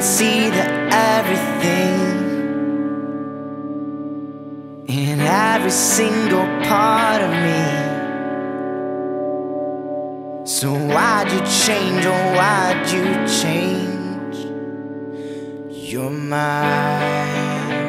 see the everything in every single part of me. So why'd you change, oh why'd you change your mind?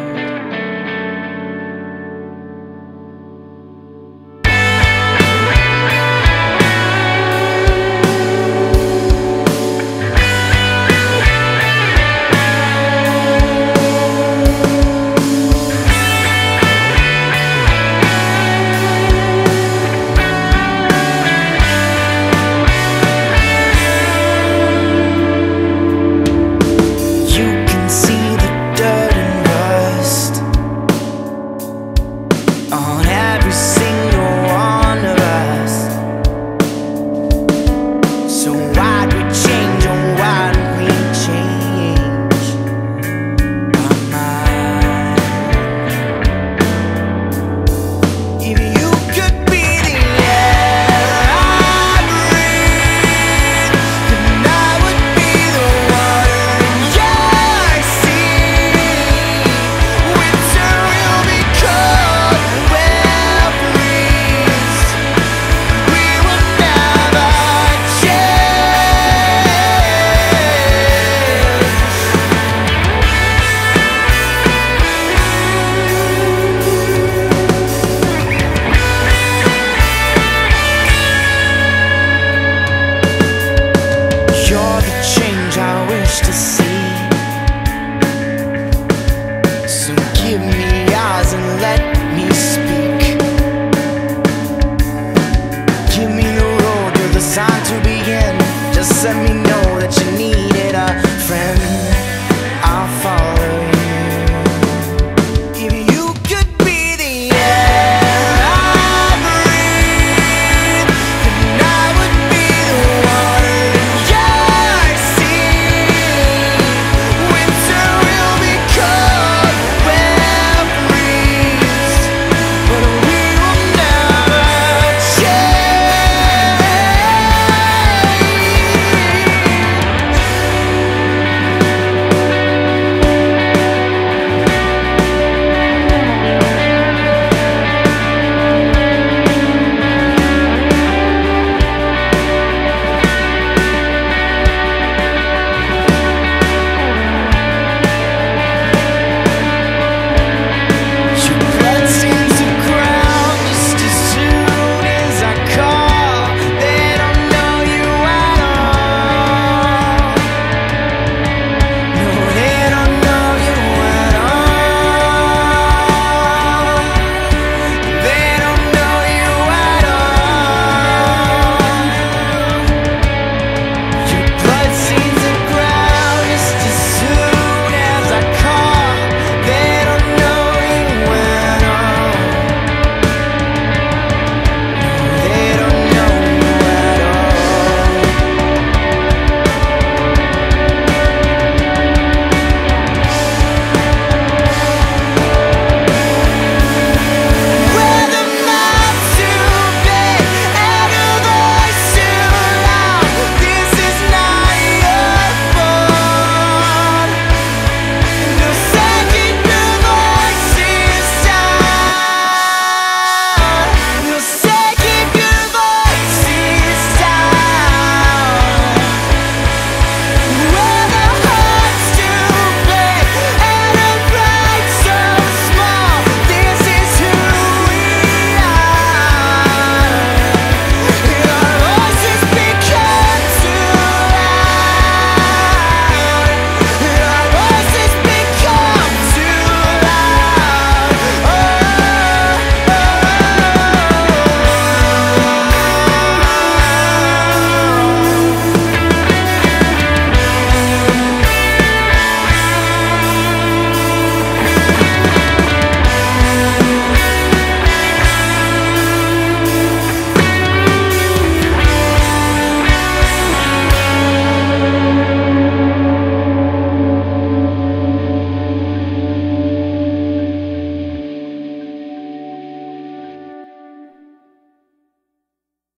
On every single one of us. So why'd we change, oh why'd we change our mind? If you could be the air I breathe, then I would be the water in your sea. Winter will be cold, to see. So give me all